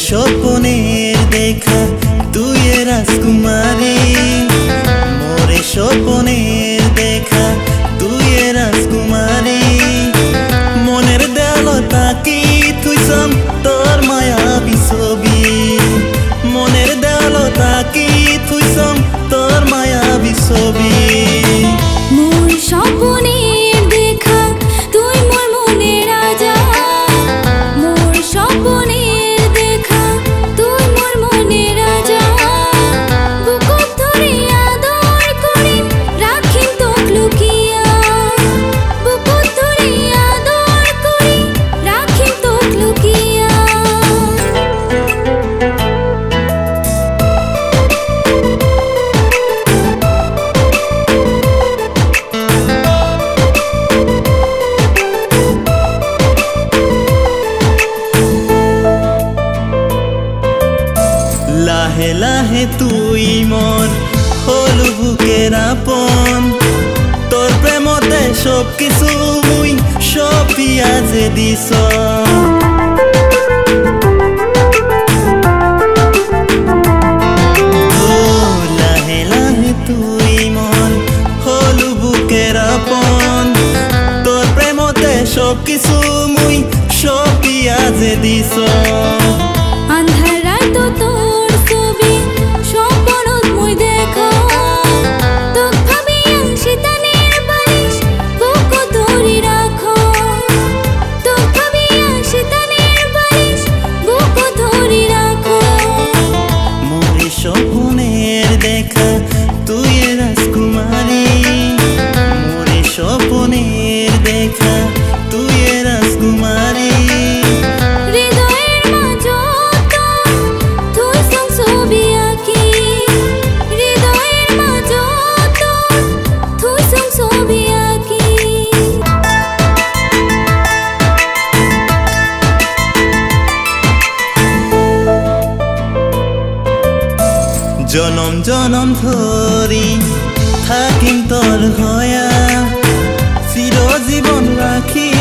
স্বপ্নের দেখা তুই রাজকুমারী, মোরে স্বপ্নের দেখা তুই রাজকুমারী। মনের দেয়ালতা কি থুইছাম তোর মায়াবী ছবি, মনের দেয়ালতা কি থুইছাম তোর মায়াবী ছবি। মোর স্বপ্নের দেখা তুই মোর মনের রাজা, মোর স্বপ্নের দেখা তুই মোর মনের রাজা। বুকুত ধরে আদর করি রাখিম তোক লুকিয়া, বুকুত ধরে আদর করি রাখিম তোক লুকিয়া। লাহে লাহে তুই মন হলু বুকের আপন, তোর প্রেমতে সব কিছু মুই সপিয়া যে দিছ। লাহে লাহে তুই মন হলু বুকের আপন, তোর প্রেমতে সব কিছু মুই সপিয়া যে দিছ। আন্ধারায় তো তোর ছবি স্বপ্নত মুই দেখা, তোক ভাবিয়া শীতানের বালিশ বুকত ধরি রাখো, তোক ভাবিয়া শীতানের বালিশ বুকত ধরি রাখো। মোরে স্বপ্নের দেখা তুই রাজকুমারী, মোরে স্বপ্নের দেখা তুই রাজকুমারী। হৃদয়ের মাঝত তুই ছবি আঁকি, হৃদয়ের মাঝত তুই ছবি আঁকি। জনম জনম ধরি থাকিম তোর হয়া, চিরজীবন রাখি